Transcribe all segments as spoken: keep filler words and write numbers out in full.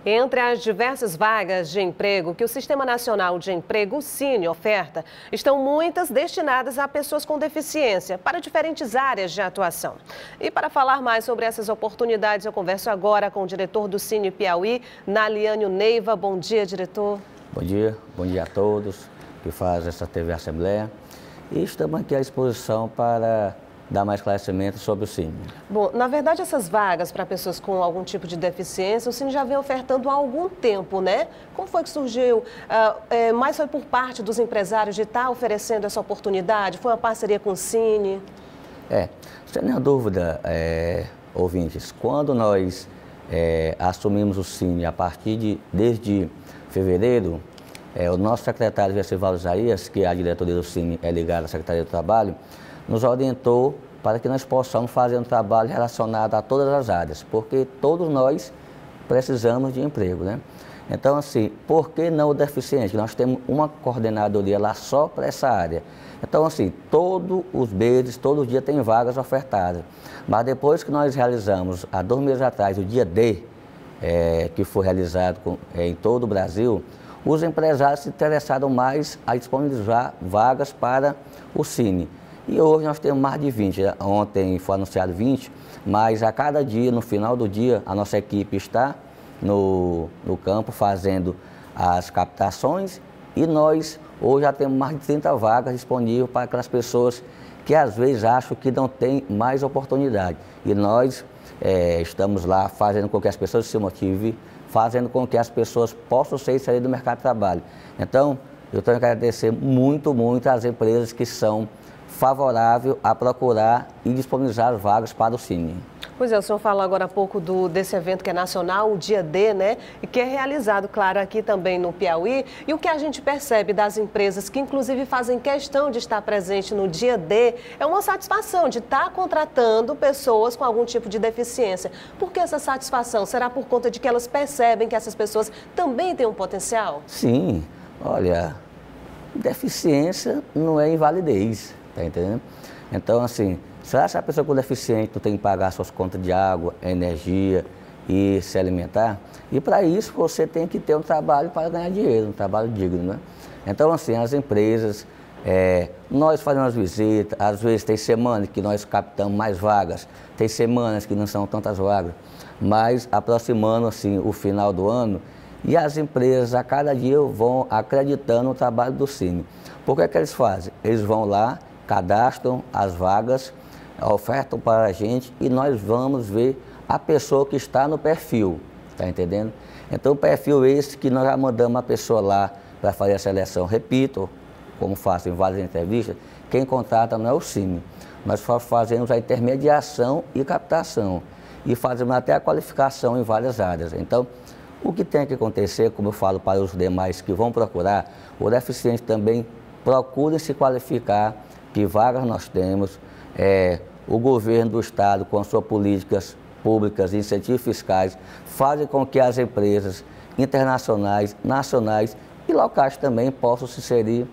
Entre as diversas vagas de emprego que o Sistema Nacional de Emprego, o Cine, oferta, estão muitas destinadas a pessoas com deficiência, para diferentes áreas de atuação. E para falar mais sobre essas oportunidades, eu converso agora com o diretor do Cine Piauí, Naliânio Neiva. Bom dia, diretor. Bom dia, bom dia a todos que fazem essa T V Assembleia. E estamos aqui à disposição para dar mais esclarecimento sobre o Cine. Bom, na verdade, essas vagas para pessoas com algum tipo de deficiência, o Cine já vem ofertando há algum tempo, né? Como foi que surgiu? Ah, é, mais foi por parte dos empresários de estar oferecendo essa oportunidade? Foi uma parceria com o Cine? É, sem nenhuma dúvida, é, ouvintes, quando nós é, assumimos o Cine a partir de, desde fevereiro, é, o nosso secretário Vecivaldo Isaías, que é a diretoria do Cine é ligada à Secretaria do Trabalho, nos orientou para que nós possamos fazer um trabalho relacionado a todas as áreas, porque todos nós precisamos de emprego, né? Então, assim, por que não o deficiente? Nós temos uma coordenadoria lá só para essa área. Então, assim, todos os meses, todo dia tem vagas ofertadas. Mas depois que nós realizamos, há dois meses atrás, o dia D, é, que foi realizado com, é, em todo o Brasil, os empresários se interessaram mais a disponibilizar vagas para o Cine. E hoje nós temos mais de vinte, ontem foi anunciado vinte, mas a cada dia, no final do dia, a nossa equipe está no, no campo fazendo as captações e nós hoje já temos mais de trinta vagas disponíveis para aquelas pessoas que às vezes acham que não tem mais oportunidade. E nós é, estamos lá fazendo com que as pessoas se motivem, fazendo com que as pessoas possam ser inseridas no mercado de trabalho. Então, eu tenho que agradecer muito, muito às empresas que são favorável a procurar e disponibilizar vagas para o Cine. Pois é, o senhor falou agora há pouco do, desse evento que é nacional, o Dia D, né? E que é realizado, claro, aqui também no Piauí. E o que a gente percebe das empresas que, inclusive, fazem questão de estar presente no Dia D, é uma satisfação de estar contratando pessoas com algum tipo de deficiência. Por que essa satisfação? Será por conta de que elas percebem que essas pessoas também têm um potencial? Sim, olha, deficiência não é invalidez. Tá entendendo? Então, assim, será que a pessoa com deficiente não tem que pagar suas contas de água, energia e se alimentar? E para isso você tem que ter um trabalho para ganhar dinheiro, um trabalho digno, né? Então, assim, as empresas, é, nós fazemos as visitas, às vezes tem semanas que nós captamos mais vagas, tem semanas que não são tantas vagas, mas aproximando, assim, o final do ano, e as empresas a cada dia vão acreditando no trabalho do Cine. Por que é que eles fazem? Eles vão lá, cadastram as vagas, ofertam para a gente e nós vamos ver a pessoa que está no perfil, tá entendendo? Então, o perfil esse que nós já mandamos a pessoa lá para fazer a seleção. Repito, como faço em várias entrevistas, quem contrata não é o Cine. Nós fazemos a intermediação e captação e fazemos até a qualificação em várias áreas. Então, o que tem que acontecer, como eu falo para os demais que vão procurar, o deficiente também procure se qualificar, que vagas nós temos, é, o governo do estado com as suas políticas públicas, incentivos fiscais, fazem com que as empresas internacionais, nacionais e locais também possam se inserir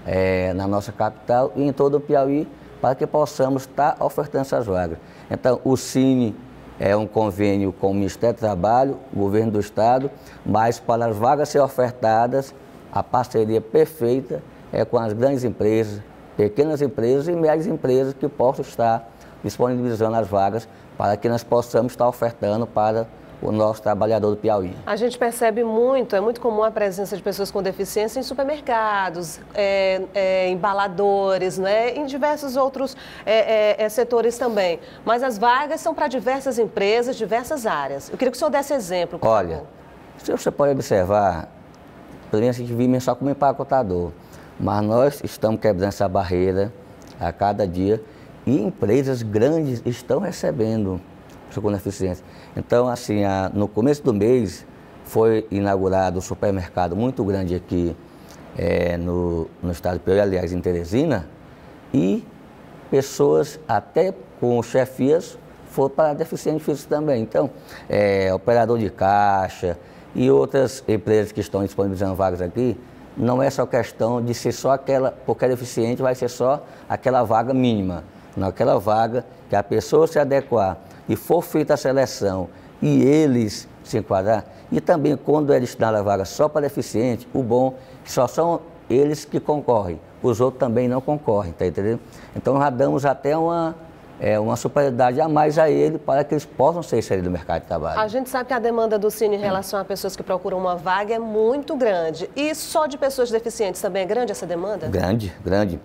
é, na nossa capital e em todo o Piauí, para que possamos estar ofertando essas vagas. Então, o Cine é um convênio com o Ministério do Trabalho, o governo do estado, mas para as vagas serem ofertadas, a parceria perfeita é com as grandes empresas, pequenas empresas e médias empresas que possam estar disponibilizando as vagas para que nós possamos estar ofertando para o nosso trabalhador do Piauí. A gente percebe muito, é muito comum a presença de pessoas com deficiência em supermercados, é, é, embaladores, né? Em diversos outros é, é, setores também. Mas as vagas são para diversas empresas, diversas áreas. Eu queria que o senhor desse exemplo, por Olha, favor. Se você pode observar, por exemplo, a gente vive só como empacotador. Mas nós estamos quebrando essa barreira a cada dia e empresas grandes estão recebendo pessoas com deficiência. Então, assim, a, no começo do mês foi inaugurado um supermercado muito grande aqui é, no, no estado de Piauí, aliás, em Teresina, e pessoas até com chefias foram para deficiente físico também. Então, é, operador de caixa e outras empresas que estão disponibilizando vagas aqui, não é só questão de ser só aquela, porque é deficiente, vai ser só aquela vaga mínima. Não, aquela vaga que a pessoa se adequar e for feita a seleção e eles se enquadrar. E também, quando é destinada a vaga só para deficiente, o bom é que só são eles que concorrem, os outros também não concorrem, tá entendendo? Então, já damos até uma, é, uma superioridade a mais a ele para que eles possam ser inseridos no mercado de trabalho. A gente sabe que a demanda do Cine em relação a pessoas que procuram uma vaga é muito grande. E só de pessoas deficientes também é grande essa demanda? Grande, grande.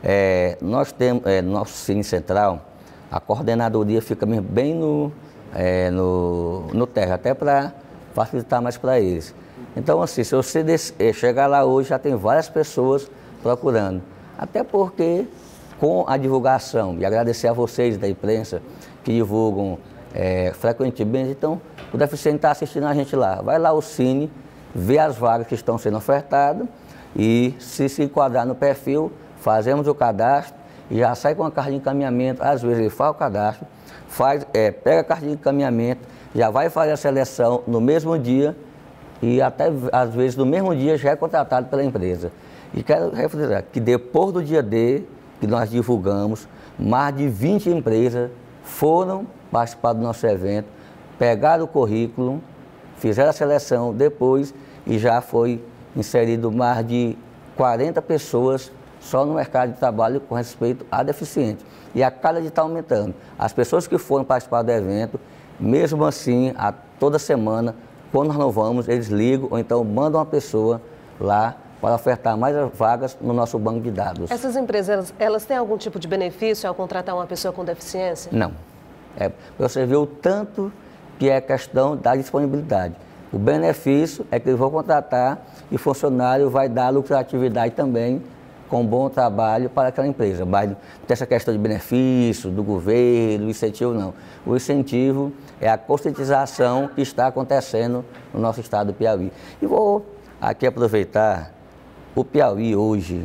É, nós temos, é, no nosso Cine Central, a coordenadoria fica bem no, é, no, no terra, até para facilitar mais para eles. Então, assim, se você chegar lá hoje, já tem várias pessoas procurando. Até porque, com a divulgação, e agradecer a vocês da imprensa, que divulgam é, frequentemente, então, o deficiente está assistindo a gente lá. Vai lá ao Cine, vê as vagas que estão sendo ofertadas e, se se enquadrar no perfil, fazemos o cadastro e já sai com a carta de encaminhamento. Às vezes ele faz o cadastro, faz, é, pega a carta de encaminhamento, já vai fazer a seleção no mesmo dia e até às vezes no mesmo dia já é contratado pela empresa. E quero refrisar que depois do dia D, que nós divulgamos, mais de vinte empresas foram participar do nosso evento, pegaram o currículo, fizeram a seleção depois e já foi inserido mais de quarenta pessoas só no mercado de trabalho com respeito a deficiente. E a cada dia está aumentando. As pessoas que foram participar do evento, mesmo assim, a toda semana, quando nós não vamos, eles ligam ou então mandam uma pessoa lá para ofertar mais vagas no nosso banco de dados. Essas empresas, elas, elas têm algum tipo de benefício ao contratar uma pessoa com deficiência? Não. É, você vê o tanto que é questão da disponibilidade. O benefício é que eles vão contratar e o funcionário vai dar lucratividade também com bom trabalho para aquela empresa. Mas não tem essa questão de benefício, do governo, incentivo, não. O incentivo é a conscientização que está acontecendo no nosso estado do Piauí. E vou aqui aproveitar, o Piauí hoje,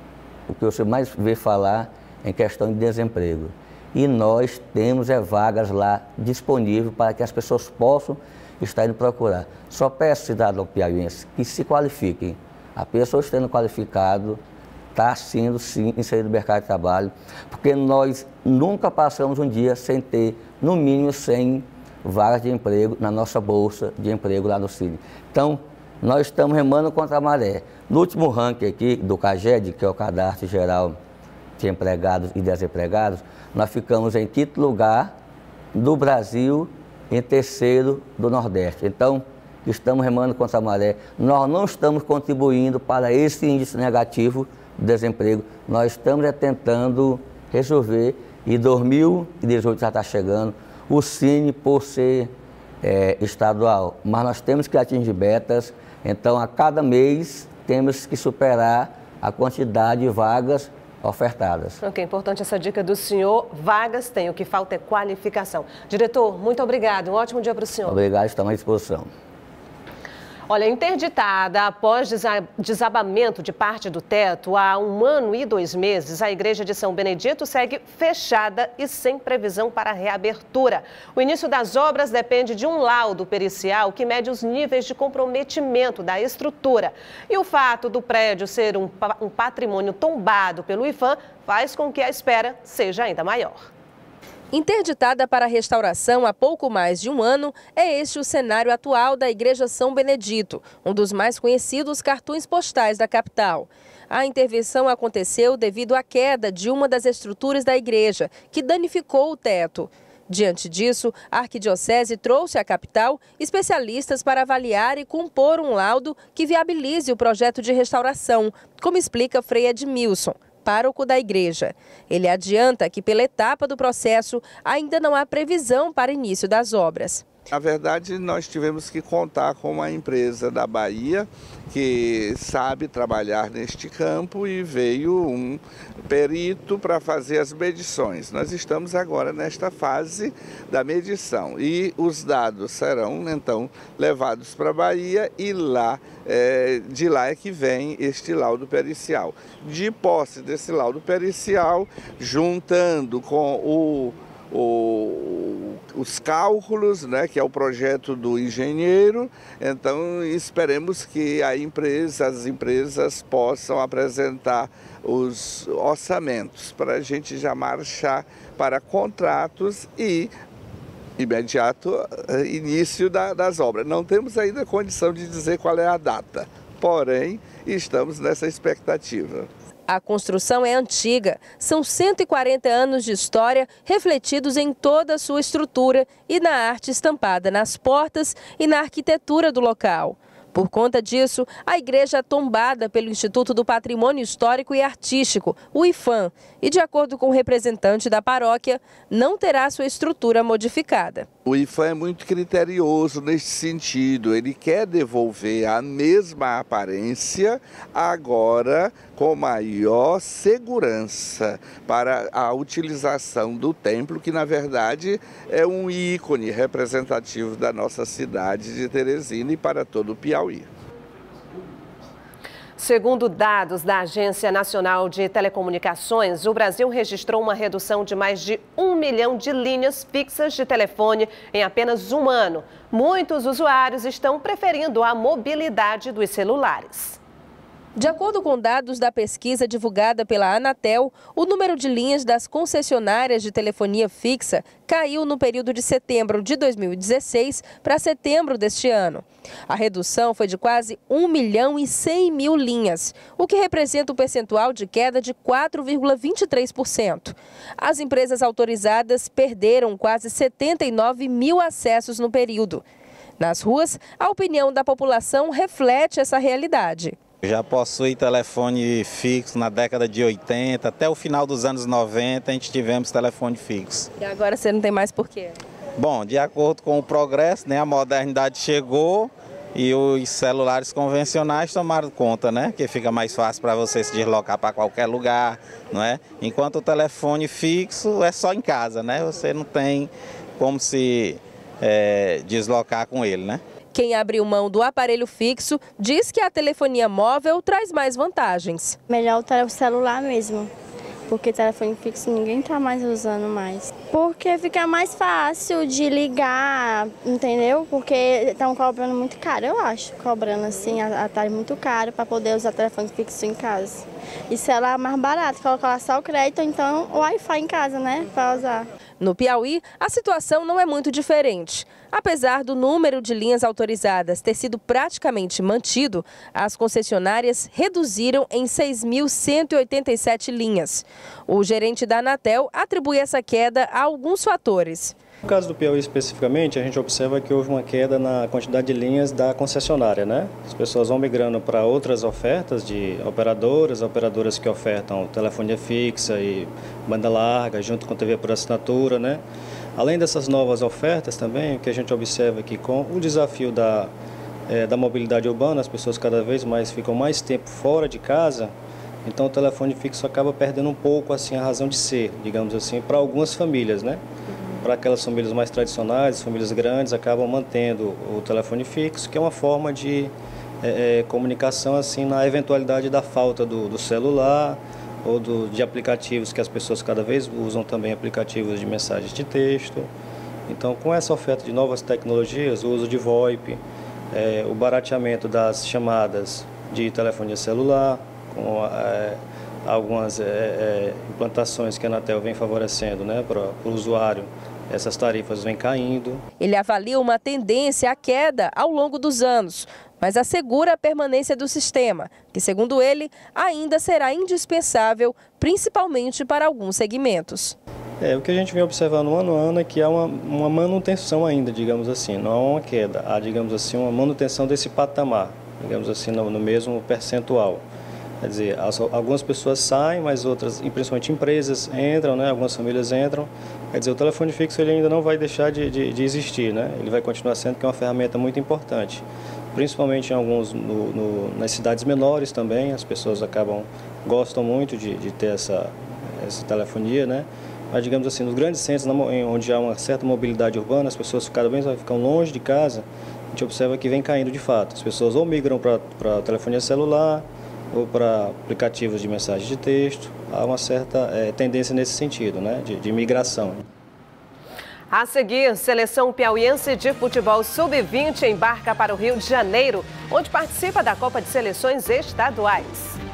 o que você mais vê falar é em questão de desemprego. E nós temos é, vagas lá disponíveis para que as pessoas possam estar indo procurar. Só peço, cidadão piauiense, que se qualifiquem. A pessoa estando qualificado está sendo, sim, inserido no mercado de trabalho, porque nós nunca passamos um dia sem ter, no mínimo, cem vagas de emprego na nossa bolsa de emprego lá no Cine. Então, nós estamos remando contra a maré. No último ranking aqui do CAGED, que é o Cadastro Geral de Empregados e Desempregados, nós ficamos em quinto lugar do Brasil, em terceiro do Nordeste. Então, estamos remando contra a maré. Nós não estamos contribuindo para esse índice negativo do desemprego. Nós estamos é, tentando resolver, e dois mil e dezoito já está chegando, o Cine por ser é, estadual, mas nós temos que atingir metas, então a cada mês temos que superar a quantidade de vagas ofertadas. Ok, importante essa dica do senhor. Vagas tem, o que falta é qualificação. Diretor, muito obrigado. Um ótimo dia para o senhor. Obrigado, estamos à disposição. Olha, interditada após desabamento de parte do teto há um ano e dois meses, a Igreja de São Benedito segue fechada e sem previsão para reabertura. O início das obras depende de um laudo pericial que mede os níveis de comprometimento da estrutura. E o fato do prédio ser um, um patrimônio tombado pelo IPHAN faz com que a espera seja ainda maior. Interditada para restauração há pouco mais de um ano, é este o cenário atual da Igreja São Benedito, um dos mais conhecidos cartões postais da capital. A intervenção aconteceu devido à queda de uma das estruturas da igreja, que danificou o teto. Diante disso, a Arquidiocese trouxe à capital especialistas para avaliar e compor um laudo que viabilize o projeto de restauração, como explica Frei Edmilson, pároco da igreja. Ele adianta que, pela etapa do processo, ainda não há previsão para início das obras. Na verdade, nós tivemos que contar com uma empresa da Bahia que sabe trabalhar neste campo e veio um perito para fazer as medições. Nós estamos agora nesta fase da medição e os dados serão então levados para a Bahia e lá, é, de lá é que vem este laudo pericial. De posse desse laudo pericial, juntando com o O, os cálculos, né, que é o projeto do engenheiro, então esperemos que a empresa, as empresas possam apresentar os orçamentos para a gente já marchar para contratos e imediato início da, das obras. Não temos ainda condição de dizer qual é a data, porém, estamos nessa expectativa. A construção é antiga, são cento e quarenta anos de história refletidos em toda a sua estrutura e na arte estampada nas portas e na arquitetura do local. Por conta disso, a igreja é tombada pelo Instituto do Patrimônio Histórico e Artístico, o IFAM, e de acordo com o representante da paróquia, não terá sua estrutura modificada. O IFAM é muito criterioso nesse sentido, ele quer devolver a mesma aparência, agora com maior segurança para a utilização do templo, que na verdade é um ícone representativo da nossa cidade de Teresina e para todo o Piauí. Segundo dados da Agência Nacional de Telecomunicações, o Brasil registrou uma redução de mais de um milhão de linhas fixas de telefone em apenas um ano. Muitos usuários estão preferindo a mobilidade dos celulares. De acordo com dados da pesquisa divulgada pela Anatel, o número de linhas das concessionárias de telefonia fixa caiu no período de setembro de dois mil e dezesseis para setembro deste ano. A redução foi de quase um milhão e cem mil linhas, o que representa um percentual de queda de quatro vírgula vinte e três por cento. As empresas autorizadas perderam quase setenta e nove mil acessos no período. Nas ruas, a opinião da população reflete essa realidade. Já possui telefone fixo na década de oitenta, até o final dos anos noventa a gente tivemos telefone fixo. E agora você não tem mais por quê? Bom, de acordo com o progresso, né, a modernidade chegou e os celulares convencionais tomaram conta, né? Que fica mais fácil para você se deslocar para qualquer lugar, não é? Enquanto o telefone fixo é só em casa, né? Você não tem como se é, deslocar com ele, né? Quem abriu mão do aparelho fixo diz que a telefonia móvel traz mais vantagens. Melhor o celular mesmo, porque telefone fixo ninguém está mais usando mais. Porque fica mais fácil de ligar, entendeu? Porque estão cobrando muito caro, eu acho. Cobrando assim, a tarde muito caro para poder usar telefone fixo em casa. E celular é mais barato, colocar lá só o crédito, então o Wi-Fi em casa, né, para usar. No Piauí, a situação não é muito diferente. Apesar do número de linhas autorizadas ter sido praticamente mantido, as concessionárias reduziram em seis mil cento e oitenta e sete linhas. O gerente da Anatel atribui essa queda a alguns fatores. No caso do Piauí especificamente, a gente observa que houve uma queda na quantidade de linhas da concessionária, né? As pessoas vão migrando para outras ofertas de operadoras, operadoras que ofertam telefonia fixa e banda larga, junto com T V por assinatura, né? Além dessas novas ofertas também, o que a gente observa aqui com o desafio da, é, da mobilidade urbana, as pessoas cada vez mais ficam mais tempo fora de casa, então o telefone fixo acaba perdendo um pouco assim a razão de ser, digamos assim, para algumas famílias, né? Para aquelas famílias mais tradicionais, famílias grandes, acabam mantendo o telefone fixo, que é uma forma de é, comunicação assim na eventualidade da falta do, do celular ou do, de aplicativos que as pessoas cada vez usam também, aplicativos de mensagens de texto. Então, com essa oferta de novas tecnologias, o uso de VoIP, é, o barateamento das chamadas de telefonia celular, com é, algumas é, é, implantações que a Anatel vem favorecendo, né, para o usuário, essas tarifas vêm caindo. Ele avalia uma tendência à queda ao longo dos anos, mas assegura a permanência do sistema, que, segundo ele, ainda será indispensável, principalmente para alguns segmentos. É, o que a gente vem observando ano a ano é que há uma, uma manutenção ainda, digamos assim, não há uma queda, há, digamos assim, uma manutenção desse patamar, digamos assim, no, no mesmo percentual. Quer dizer, as, algumas pessoas saem, mas outras, principalmente empresas, entram, né? Algumas famílias entram. Quer dizer, o telefone fixo ele ainda não vai deixar de, de, de existir, né? Ele vai continuar sendo que é uma ferramenta muito importante. Principalmente em alguns, no, no, nas cidades menores também, as pessoas acabam, gostam muito de, de ter essa, essa telefonia, né? Mas, digamos assim, nos grandes centros, onde há uma certa mobilidade urbana, as pessoas cada vez ficam longe de casa, a gente observa que vem caindo de fato. As pessoas ou migram para a telefonia celular, ou para aplicativos de mensagem de texto, há uma certa é, tendência nesse sentido, né, de, de migração. A seguir, seleção piauiense de futebol sub vinte embarca para o Rio de Janeiro, onde participa da Copa de Seleções Estaduais.